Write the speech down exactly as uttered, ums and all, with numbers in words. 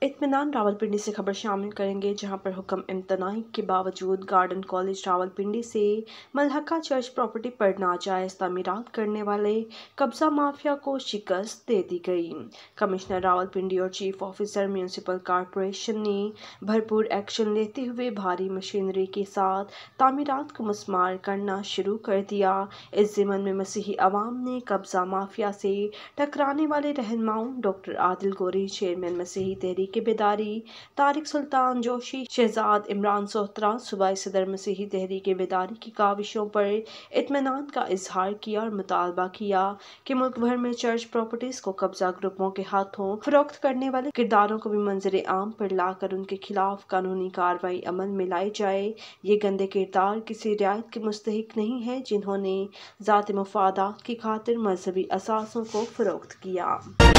इत्मीनान रावलपिंडी से खबर शामिल करेंगे, जहां पर हुक्म इम्तनाई के बावजूद गार्डन कॉलेज रावलपिंडी से मलहका चर्च प्रॉपर्टी पर नाजायज तामीरात करने वाले कब्जा माफिया को शिकस्त दे दी गई। कमिश्नर रावलपिंडी और चीफ ऑफिसर म्यूनिसिपल कॉरपोरेशन ने भरपूर एक्शन लेते हुए भारी मशीनरी के साथ तामीरात को मुस्मार करना शुरू कर दिया। इस ज़िमन में मसीही अवाम ने कब्जा माफिया से टकराने वाले रहनुमाओं डॉक्टर आदिल गोरी, चेयरमैन मसीही तहरीक के बेदारी तारिक सुल्तान जोशी, शहजाद इमरान सोहतरा, सूबाई सदर मसीही तहरीक के बेदारी की काविशों पर इत्मीनान का इजहार किया और मुतालबा किया कि मुल्क भर में चर्च प्रॉपर्टीज को कब्जा ग्रुपों के हाथों फरोख्त करने वाले किरदारों को भी मंजर आम पर लाकर उनके खिलाफ कानूनी कार्रवाई अमल में लाई जाए। ये गंदे किरदार किसी रियायत के मुस्तहिक नहीं है, जिन्होंने ज़ाती मुफादात की खातिर मजहबी असासों को फरोख्त किया।